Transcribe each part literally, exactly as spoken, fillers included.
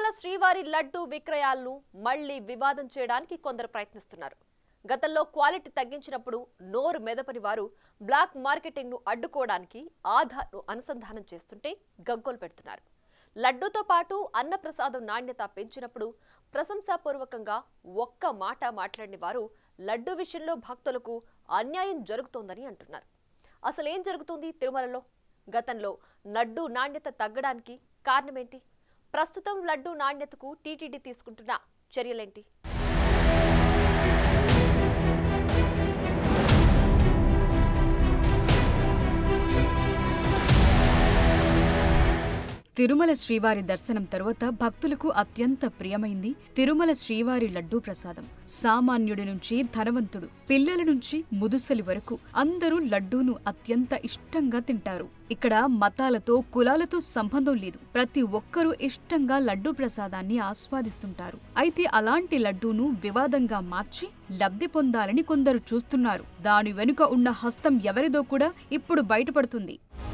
శ్రీవారి లడ్డు విక్రయాలను మళ్లీ వివాదం చేయడానికి కొందరు ప్రయత్నిస్తున్నారు. గతంలో క్వాలిటీ తగ్గించినప్పుడు నోరు మెదపని వారు బ్లాక్ మార్కెటింగ్ ను అడ్డుకోవడానికి ఆధార్ను అనుసంధానం చేస్తుంటే గగ్గోలు పెడుతున్నారు. లడ్డూతో పాటు అన్నప్రసాదం నాణ్యత పెంచినప్పుడు ప్రశంసాపూర్వకంగా ఒక్క మాట మాట్లాడిన వారు లడ్డు విషయంలో భక్తులకు అన్యాయం జరుగుతోందని అంటున్నారు. అసలు ఏం జరుగుతుంది తిరుమలలో? గతంలో లడ్డు నాణ్యత తగ్గడానికి కారణమేంటి? ప్రస్తుతం లడ్డు నాణ్యతకు టీటీడీ తీసుకుంటున్న చర్యలేంటి? తిరుమల శ్రీవారి దర్శనం తరువాత భక్తులకు అత్యంత ప్రియమైంది తిరుమల శ్రీవారి లడ్డూ ప్రసాదం. సామాన్యుడి నుంచి ధనవంతుడు, పిల్లల నుంచి ముదుసలి వరకు అందరూ లడ్డూను అత్యంత ఇష్టంగా తింటారు. ఇక్కడ మతాలతో కులాలతో సంబంధం లేదు. ప్రతి ఒక్కరూ ఇష్టంగా లడ్డూ ప్రసాదాన్ని ఆస్వాదిస్తుంటారు. అయితే అలాంటి లడ్డూను వివాదంగా మార్చి లబ్ధి పొందాలని కొందరు చూస్తున్నారు. దాని వెనుక ఉన్న హస్తం ఎవరిదో కూడా ఇప్పుడు బయటపడుతుంది.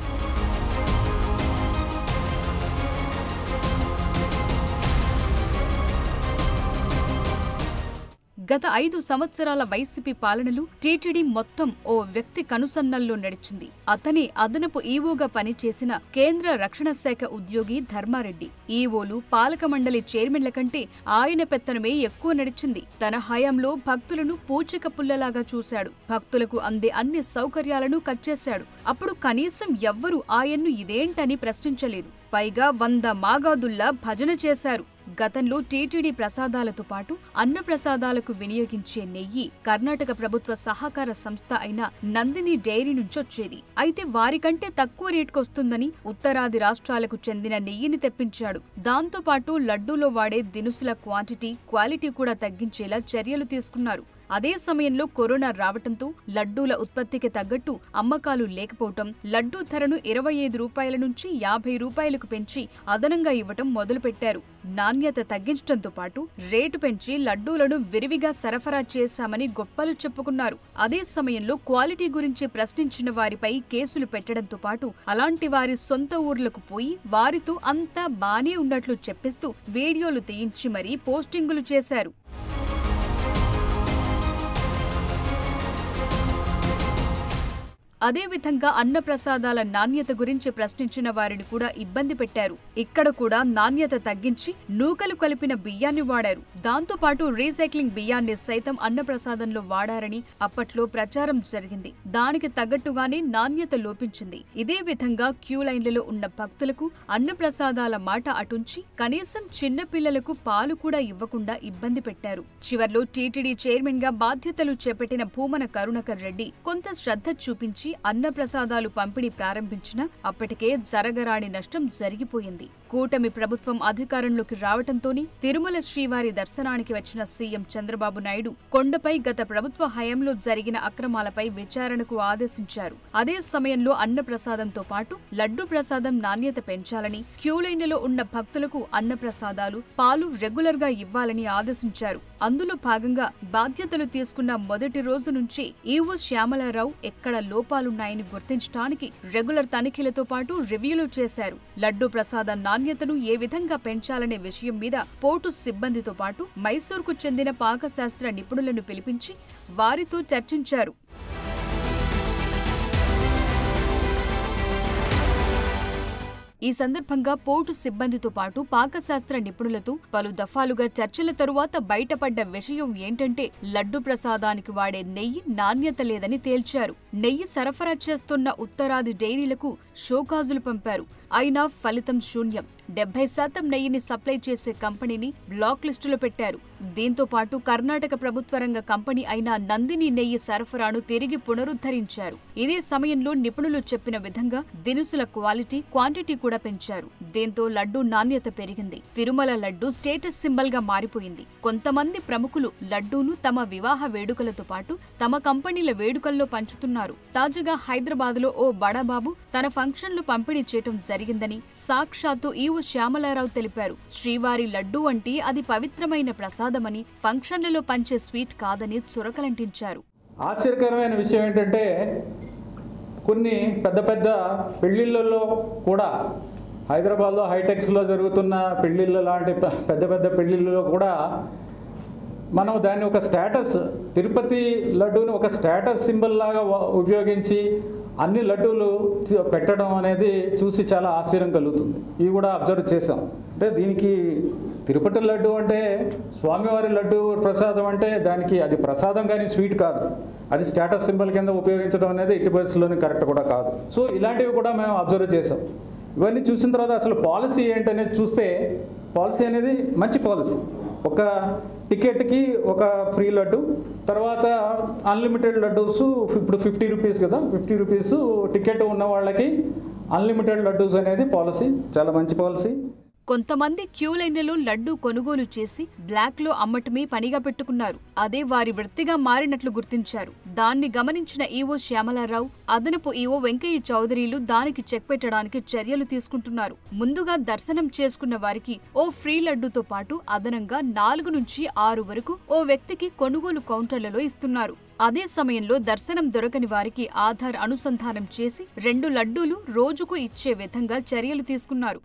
గత ఐదు సంవత్సరాల వైసీపీ పాలనలు టీటీడీ మొత్తం ఓ వ్యక్తి కనుసన్నల్లో నడిచింది. అతనే అదనపు ఈవోగా పనిచేసిన కేంద్ర రక్షణ శాఖ ఉద్యోగి ధర్మారెడ్డి. ఈవోలు, పాలక మండలి చైర్మన్ల కంటే ఆయన పెత్తనమే ఎక్కువ నడిచింది. తన హయాంలో భక్తులను పూచిక పుల్లలాగా చూశాడు. భక్తులకు అందే అన్ని సౌకర్యాలను కట్ చేశాడు. అప్పుడు కనీసం ఎవ్వరూ ఆయన్ను ఇదేంటని ప్రశ్నించలేదు. పైగా వంద మాగాదుల్లా భజన చేశారు. గతంలో టీటీడీ ప్రసాదాలతో పాటు అన్న ప్రసాదాలకు వినియోగించే నెయ్యి కర్ణాటక ప్రభుత్వ సహకార సంస్థ అయిన నందిని డైరీ నుంచొచ్చేది. అయితే వారికంటే తక్కువ రేటుకొస్తుందని ఉత్తరాది రాష్ట్రాలకు చెందిన నెయ్యిని తెప్పించాడు. దాంతో పాటు లడ్డూలో వాడే దినుసుల క్వాంటిటీ, క్వాలిటీ కూడా తగ్గించేలా చర్యలు తీసుకున్నారు. అదే సమయంలో కరోనా రావటంతో లడ్డూల ఉత్పత్తికి తగ్గట్టు అమ్మకాలు లేకపోవటం, లడ్డూ ధరను ఇరవై ఐదు రూపాయల నుంచి యాభై రూపాయలకు పెంచి అదనంగా ఇవ్వటం మొదలుపెట్టారు. నాణ్యత తగ్గించడంతో పాటు రేటు పెంచి లడ్డూలను విరివిగా సరఫరా చేశామని గొప్పలు చెప్పుకున్నారు. అదే సమయంలో క్వాలిటీ గురించి ప్రశ్నించిన వారిపై కేసులు పెట్టడంతో పాటు అలాంటి వారి సొంత ఊర్లకు పోయి వారితో అంతా బానే ఉన్నట్లు చెప్పిస్తూ వీడియోలు తీయించి మరీ పోస్టింగులు చేశారు. అదేవిధంగా అన్నప్రసాదాల నాణ్యత గురించి ప్రశ్నించిన వారిని కూడా ఇబ్బంది పెట్టారు. ఇక్కడ కూడా నాణ్యత తగ్గించి నూకలు కలిపిన బియ్యాన్ని వాడారు. దాంతో పాటు రీసైక్లింగ్ బియ్యాన్ని సైతం అన్నప్రసాదంలో వాడారని అప్పట్లో ప్రచారం జరిగింది. దానికి తగ్గట్టుగానే నాణ్యత లోపించింది. ఇదే విధంగా క్యూ లైన్లలో ఉన్న భక్తులకు అన్నప్రసాదాల మాట అటుంచి కనీసం చిన్న పిల్లలకు పాలు కూడా ఇవ్వకుండా ఇబ్బంది పెట్టారు. చివర్లో టీటీడీ చైర్మన్ గా బాధ్యతలు చేపట్టిన భూమన కరుణాకర్ రెడ్డి కొంత శ్రద్ధ చూపించి అన్నప్రసాదాలు పంపిణీ ప్రారంభించినా అప్పటికే జరగరాని నష్టం జరిగిపోయింది. కూటమి ప్రభుత్వం అధికారంలోకి రావటంతోనే తిరుమల శ్రీవారి దర్శనానికి వచ్చిన సీఎం చంద్రబాబు నాయుడు కొండపై గత ప్రభుత్వ హయాంలో జరిగిన అక్రమాలపై విచారణకు ఆదేశించారు. అదే సమయంలో అన్నప్రసాదంతో పాటు లడ్డు ప్రసాదం నాణ్యత పెంచాలని, క్యూలైన్లలో ఉన్న భక్తులకు అన్నప్రసాదాలు, పాలు రెగ్యులర్ గా ఇవ్వాలని ఆదేశించారు. అందులో భాగంగా బాధ్యతలు తీసుకున్న మొదటి రోజు నుంచి ఈవో శ్యామలారావు ఎక్కడ లోపాలున్నాయని గుర్తించడానికి రెగ్యులర్ తనిఖీలతో పాటు రివ్యూలు చేశారు. లడ్డు ప్రసాద నాణ్యతను ఏ విధంగా పెంచాలనే విషయం మీద పోర్టు సిబ్బందితో పాటు మైసూర్కు చెందిన పాకశాస్త్ర నిపుణులను పిలిపించి వారితో చర్చించారు. ఈ సందర్భంగా పోర్టు సిబ్బందితో పాటు పాకశాస్త్ర నిపుణులతో పలు దఫాలుగా చర్చల తరువాత బయటపడ్డ విషయం ఏంటంటే లడ్డు ప్రసాదానికి వాడే నెయ్యి నాణ్యత లేదని తేల్చారు. నెయ్యి సరఫరా చేస్తున్న ఉత్తరాది డైరీలకు షోకాజులు పంపారు. అయినా ఫలితం శూన్యం. డెబ్బై శాతం నెయ్యిని సప్లై చేసే కంపెనీని బ్లాక్ లిస్టులో పెట్టారు. దీంతో పాటు కర్ణాటక ప్రభుత్వ రంగ కంపెనీ అయిన నందిని నెయ్యి సరఫరాను తిరిగి పునరుద్ధరించారు. ఇదే సమయంలో నిపుణులు చెప్పిన విధంగా దినుసుల క్వాలిటీ, క్వాంటిటీ కూడా పెంచారు. దీంతో లడ్డు నాణ్యత పెరిగింది. తిరుమల లడ్డు స్టేటస్ సింబల్ గా మారిపోయింది. కొంతమంది ప్రముఖులు లడ్డూను తమ వివాహ వేడుకలతో పాటు తమ కంపెనీల వేడుకల్లో పంచుతున్నారు. తాజాగా హైదరాబాద్ లో ఓ బడాబాబు తన ఫంక్షన్లు పంపిణీ చేయటం జరిగిందని సాక్షాత్తు ఈవో శ్యామలారావు తెలిపారు. శ్రీవారి లడ్డూ అంటే అది పవిత్రమైన ప్రసాదమని, ఫంక్షన్లలో పంచే స్వీట్ కాదని చురకలంటించారు. ఆశ్చర్యకరమైన విషయం ఏంటంటే కొన్ని పెద్ద పెద్ద పెళ్లిళ్లలో కూడా హైదరాబాద్లో హైటెక్స్లో జరుగుతున్న పెళ్ళిళ్ళు లాంటి పెద్ద పెద్ద పెళ్ళిళ్ళలో కూడా మనం దాన్ని ఒక స్టేటస్, తిరుపతి లడ్డూని ఒక స్టేటస్ సింబల్ లాగా ఉపయోగించి అన్ని లడ్డూలు పెట్టడం అనేది చూసి చాలా ఆశ్చర్యం కలుగుతుంది. ఇవి కూడా అబ్జర్వ్ చేసాం. అంటే దీనికి తిరుపతి లడ్డు అంటే స్వామివారి లడ్డు ప్రసాదం అంటే దానికి అది ప్రసాదం కానీ స్వీట్ కాదు, అది స్టేటస్ సింబల్ కింద ఉపయోగించడం అనేది ఎట్టి పరిస్థితుల్లోనే కరెక్ట్ కూడా కాదు. సో ఇలాంటివి కూడా మేము అబ్జర్వ్ చేసాం. ఇవన్నీ చూసిన తర్వాత అసలు పాలసీ ఏంటనేది చూస్తే పాలసీ అనేది మంచి పాలసీ. ఒక టికెట్కి ఒక ఫ్రీ లడ్డు, తర్వాత అన్లిమిటెడ్ లడ్డూస్ ఇప్పుడు ఫిఫ్టీ రూపీస్ కదా, ఫిఫ్టీ రూపీస్ టికెట్ ఉన్న వాళ్ళకి అన్లిమిటెడ్ లడ్డూస్ అనేది పాలసీ చాలా మంచి పాలసీ. కొంతమంది క్యూ లైన్లలో లడ్డూ కొనుగోలు చేసి బ్లాక్ లో అమ్మటమే పనిగా పెట్టుకున్నారు. అదే వారి వృత్తిగా మారినట్లు గుర్తించారు. దాన్ని గమనించిన ఈవో శ్యామలారావు, అదనపు ఈవో వెంకయ్య చౌదరిలు దానికి చెక్ పెట్టడానికి చర్యలు తీసుకుంటున్నారు. ముందుగా దర్శనం చేసుకున్న వారికి ఓ ఫ్రీ లడ్డూతో పాటు అదనంగా నాలుగు నుంచి ఆరు వరకు ఓ వ్యక్తికి కొనుగోలు కౌంటర్లలో ఇస్తున్నారు. అదే సమయంలో దర్శనం దొరకని వారికి ఆధార్ అనుసంధానం చేసి రెండు లడ్డూలు రోజుకు ఇచ్చే విధంగా చర్యలు తీసుకున్నారు.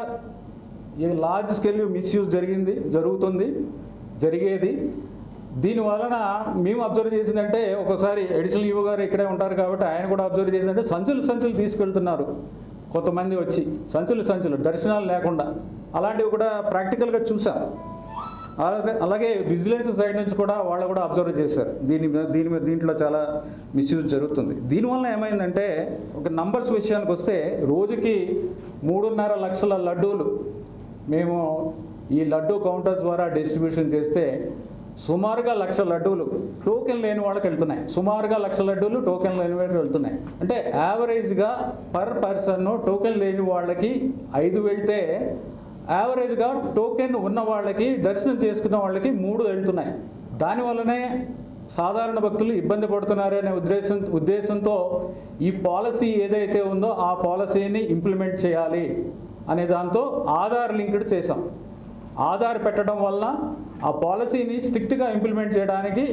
ఈ లార్జ్ స్కేల్ మిస్యూజ్ జరిగింది, జరుగుతుంది, జరిగేది. దీని వలన మేము అబ్జర్వ్ చేసిందంటే, ఒకసారి అడిషనల్ ఈవో గారు ఇక్కడే ఉంటారు కాబట్టి ఆయన కూడా అబ్జర్వ్ చేసిందంటే, సంచులు సంచులు తీసుకెళ్తున్నారు కొంతమంది వచ్చి, సంచులు సంచులు దర్శనాలు లేకుండా. అలాంటివి కూడా ప్రాక్టికల్గా చూసాం. అలాగే అలాగే విజిలెన్స్ సైడ్ నుంచి కూడా వాళ్ళు కూడా అబ్జర్వ్ చేశారు. దీని మీద దీని మీద దీంట్లో చాలా మిస్యూజ్ జరుగుతుంది. దీనివల్ల ఏమైందంటే, ఒక నంబర్స్ విషయానికి వస్తే రోజుకి మూడున్నర లక్షల లడ్డూలు మేము ఈ లడ్డూ కౌంటర్స్ ద్వారా డిస్ట్రిబ్యూషన్ చేస్తే సుమారుగా లక్ష లడ్డూలు టోకెన్ లేని వాళ్ళకి వెళ్తున్నాయి. సుమారుగా లక్ష లడ్డూలు టోకెన్ లేని వాళ్ళకి వెళ్తున్నాయి. అంటే యావరేజ్గా పర్ పర్సన్ టోకెన్ లేని వాళ్ళకి ఐదు వెళ్తే యావరేజ్గా టోకెన్ ఉన్న వాళ్ళకి, దర్శనం చేసుకున్న వాళ్ళకి మూడు వెళ్తున్నాయి. దానివల్లనే సాధారణ భక్తులు ఇబ్బంది పడుతున్నారనే ఉద్దేశం ఉద్దేశంతో ఈ పాలసీ ఏదైతే ఉందో ఆ పాలసీని ఇంప్లిమెంట్ చేయాలి అనే దాంతో ఆధార్ లింక్డ్ చేసాం. ఆధార్ పెట్టడం వల్ల ఆ పాలసీని స్ట్రిక్ట్గా ఇంప్లిమెంట్ చేయడానికి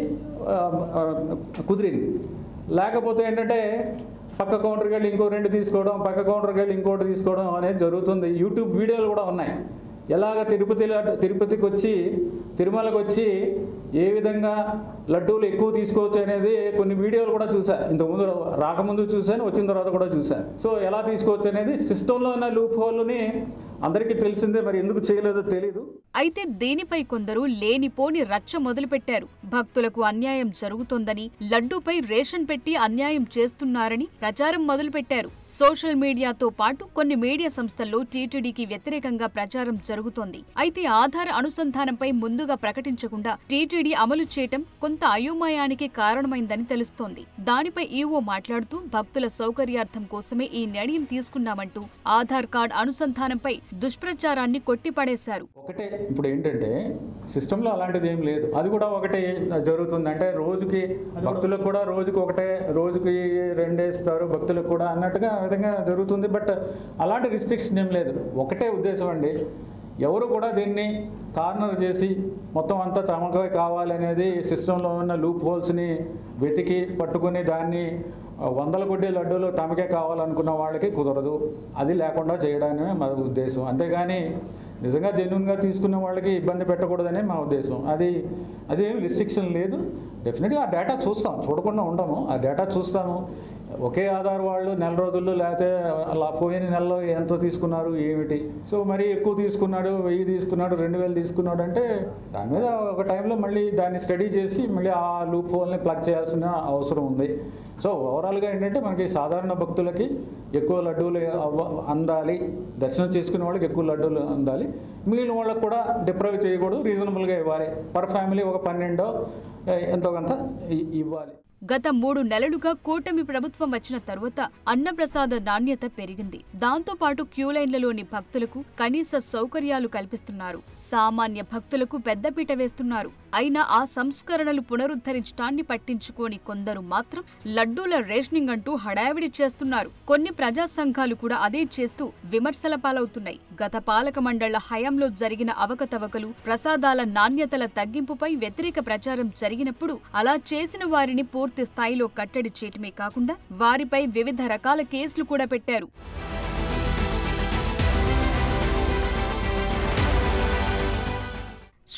కుదిరింది. లేకపోతే ఏంటంటే పక్క కౌంటర్కి వెళ్ళి ఇంకో రెండు తీసుకోవడం, పక్క కౌంటర్కి వెళ్ళి ఇంకోటి తీసుకోవడం అనేది జరుగుతుంది. యూట్యూబ్ వీడియోలు కూడా ఉన్నాయి. ఎలాగ తిరుపతి తిరుపతికి వచ్చి తిరుమలకు వచ్చి ఏ విధంగా లడ్డూలు ఎక్కువ తీసుకోవచ్చు అనేది కొన్ని వీడియోలు కూడా చూశాను. ఇంతకుముందు రాకముందు చూశాను, వచ్చిన తర్వాత కూడా చూశాను. సో ఎలా తీసుకోవచ్చు అనేది సిస్టంలో ఉన్న లూప్ హోల్ని అందరికీ తెలిసిందే, మరి ఎందుకు చేయలేదో తెలీదు. అయితే దీనిపై కొందరు లేనిపోని రచ్చ మొదలుపెట్టారు. భక్తులకు అన్యాయం జరుగుతోందని, లడ్డూపై రేషన్ పెట్టి అన్యాయం చేస్తున్నారని ప్రచారం మొదలుపెట్టారు. సోషల్ మీడియాతో పాటు కొన్ని మీడియా సంస్థల్లో టీటీడీకి వ్యతిరేకంగా ప్రచారం జరుగుతోంది. అయితే ఆధార్ అనుసంధానంపై ముందుగా ప్రకటించకుండా టీటీడీ అమలు చేయటం కొంత అయోమయానికి కారణమైందని తెలుస్తోంది. దానిపై ఈవో మాట్లాడుతూ, భక్తుల సౌకర్యార్థం కోసమే ఈ నిర్ణయం తీసుకున్నామంటూ ఆధార్ కార్డు అనుసంధానంపై దుష్ప్రచారాన్ని కొట్టిపడేశారు. ఒకటే ఇప్పుడు ఏంటంటే సిస్టంలో అలాంటిది ఏం లేదు. అది కూడా ఒకటే జరుగుతుంది. అంటే రోజుకి భక్తులకు కూడా రోజుకి ఒకటే, రోజుకి రెండేస్తారు భక్తులకు కూడా అన్నట్టుగా విధంగా జరుగుతుంది. బట్ అలాంటి రిస్ట్రిక్షన్ ఏం లేదు. ఒకటే ఉద్దేశం అండి, ఎవరు కూడా దీన్ని కార్నర్ చేసి మొత్తం అంతా తమకే కావాలనేది సిస్టంలో ఉన్న లూప్ హోల్స్ని వెతికి పట్టుకుని దాన్ని వందల కొద్ది లడ్డూలు తమకే కావాలనుకున్న వాళ్ళకి కుదరదు. అది లేకుండా చేయడమే మా ఉద్దేశం. అంతేగాని నిజంగా జెన్యున్గా తీసుకునే వాళ్ళకి ఇబ్బంది పెట్టకూడదనే మా ఉద్దేశం. అది అదేమి రిస్ట్రిక్షన్ లేదు. డెఫినెట్గా ఆ డేటా చూస్తాం, చూడకుండా ఉండము. ఆ డేటా చూస్తాము. ఒకే ఆధార్ వాళ్ళు నెల రోజుల్లో లేకపోతే అలా పోయిన నెలలో ఎంత తీసుకున్నారు ఏమిటి, సో మరి ఎక్కువ తీసుకున్నాడు, వెయ్యి తీసుకున్నాడు, రెండు వేలు తీసుకున్నాడు అంటే దాని మీద ఒక టైంలో మళ్ళీ దాన్ని స్టడీ చేసి మళ్ళీ ఆ లూప్ హోల్ని ప్లగ్ చేయాల్సిన అవసరం ఉంది. సో ఓవరాల్గా ఏంటంటే మనకి సాధారణ భక్తులకి ఎక్కువ లడ్డూలు అందాలి, దర్శనం చేసుకునే వాళ్ళకి ఎక్కువ లడ్డూలు అందాలి, మిగిలిన వాళ్ళకి కూడా డిప్రైవ్ చేయకూడదు, రీజనబుల్గా ఇవ్వాలి. పర్ ఫ్యామిలీ ఒక పన్నెండో ఎంతో కొంత ఇవ్వాలి. గత మూడు నెలలుగా కూటమి ప్రభుత్వం వచ్చిన తరువాత అన్నప్రసాద నాణ్యత పెరిగింది. దాంతో పాటు క్యూలైన్లలోని భక్తులకు కనీస సౌకర్యాలు కల్పిస్తున్నారు. సామాన్య భక్తులకు పెద్దపీట వేస్తున్నారు. అయినా ఆ సంస్కరణలు పునరుద్ధరించడాన్ని పట్టించుకోని కొందరు మాత్రం లడ్డూల రేషనింగ్ అంటూ హడావిడి చేస్తున్నారు. కొన్ని ప్రజా సంఘాలు కూడా అదే చేస్తూ విమర్శల పాలవుతున్నాయి. గత పాలక మండళ్ల హయాంలో జరిగిన అవకతవకలు, ప్రసాదాల నాణ్యతల తగ్గింపుపై వ్యతిరేక ప్రచారం జరిగినప్పుడు అలా చేసిన వారిని పూర్తి స్థాయిలో కట్టడి చేయటమే కాకుండా వారిపై వివిధ రకాల కేసులు కూడా పెట్టారు.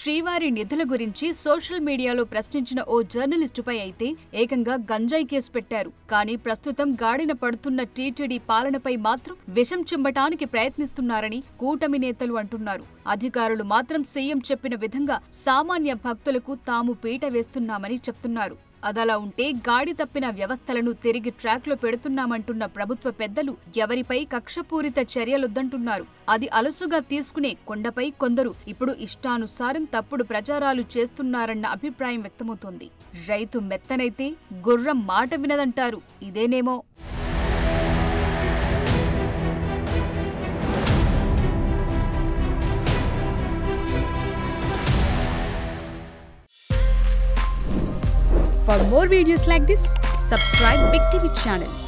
శ్రీవారి నిధుల గురించి సోషల్ మీడియాలో ప్రశ్నించిన ఓ జర్నలిస్టుపై అయితే ఏకంగా గంజాయి కేసు పెట్టారు. కానీ ప్రస్తుతం గాడిన పడుతున్న టీటీడీ పాలనపై మాత్రం విషం చిమ్మటానికి ప్రయత్నిస్తున్నారని కూటమి నేతలు అంటున్నారు. అధికారులు మాత్రం సీఎం చెప్పిన విధంగా సామాన్య భక్తులకు తాము పీట వేస్తున్నామని చెప్తున్నారు. అదలా ఉంటే గాడి తప్పిన వ్యవస్థలను తిరిగి ట్రాక్లో పెడుతున్నామంటున్న ప్రభుత్వ పెద్దలు ఎవరిపై కక్షపూరిత చర్యలొద్దంటున్నారు. అది అలసుగా తీసుకునే కొండపై కొందరు ఇప్పుడు ఇష్టానుసారం తప్పుడు ప్రచారాలు చేస్తున్నారన్న అభిప్రాయం వ్యక్తమవుతోంది. రైతు మెత్తనైతే గుర్రం మాట వినదంటారు. ఇదేనేమో. For more videos like this, subscribe Big T V channel.